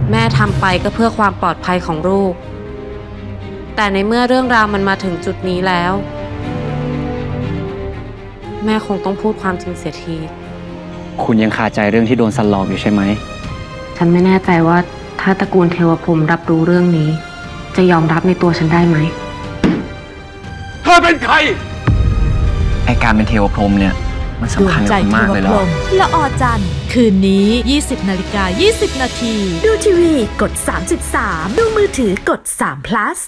แม่ทำไปก็เพื่อความปลอดภัยของลูกแต่ในเมื่อเรื่องราวมันมาถึงจุดนี้แล้วแม่คงต้องพูดความจริงเสียทีคุณยังคาใจเรื่องที่โดนสันหลอกอยู่ใช่ไหมฉันไม่แน่ใจว่าถ้าตระกูลเทวพรหมรับรู้เรื่องนี้จะยอมรับในตัวฉันได้ไหมเธอเป็นใครไอการเป็นเทวพรหมเนี่ยมันสำคัญกับคุณมากเลยเหรอละออจันทร์คืนนี้ 20:20 น.ดูทีวีกด 33ดูมือถือกด3 plus